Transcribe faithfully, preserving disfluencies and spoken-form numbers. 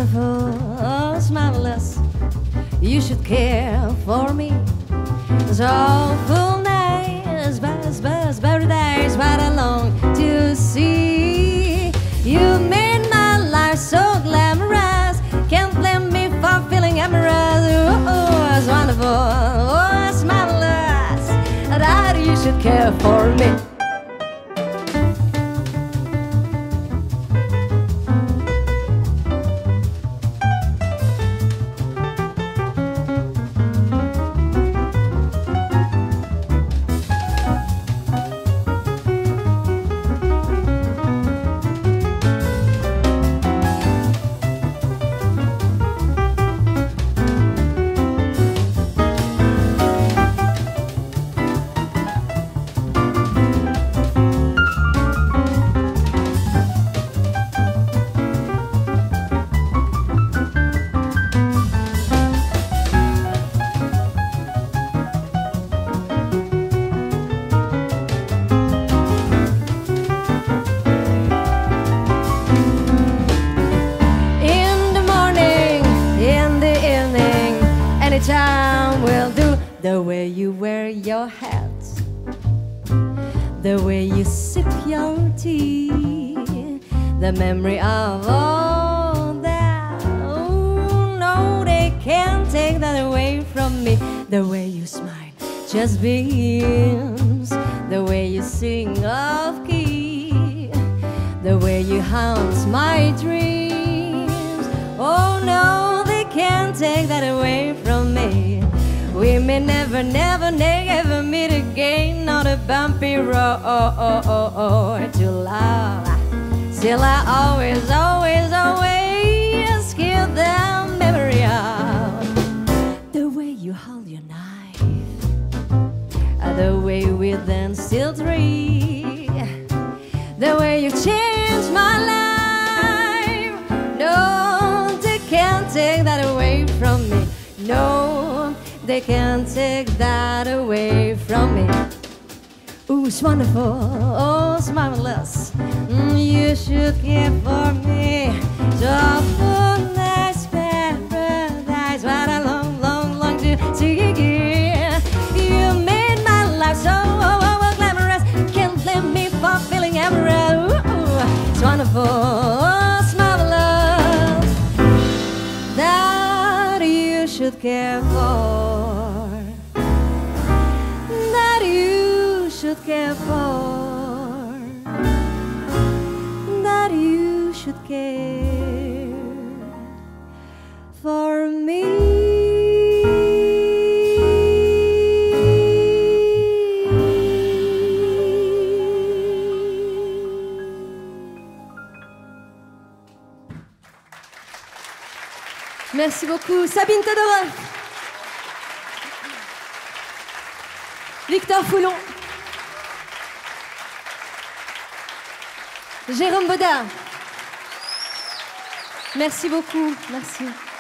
wonderful, oh, it's marvelous. You should care for me. It's awful nice, buzz, buzz, paradise, what I long to see. You made my life so glamorous. Can't blame me for feeling amorous. Oh, oh, it's wonderful, oh, it's marvelous. That you should care for me. Time will do. The way you wear your hat, the way you sip your tea, the memory of all that. Oh no, they can't take that away from me. The way you smile just beams, the way you sing off key, the way you haunt my dreams. Oh no, they can't take that away from me. We may never, never, never meet again on a bumpy road to love. Still I always, always, always keep the memory of the way you hold your knife, the way we then still dream, the way you changed my life. No, they can't take that away from me. No, they can't take that away from me. Ooh, it's wonderful, oh, it's marvelous. Mm, you should care for me. So full, nice paradise, what I long, long, long to see again. You made my life so oh, oh, oh, glamorous. Can't blame me for feeling amorous. Ooh, it's wonderful, oh, it's marvelous. That you should care for. That you should care for. That you should care for me. Merci beaucoup. Sabin, Todorov, Victor Foulon, Jérôme, Baudart. Merci beaucoup. Merci.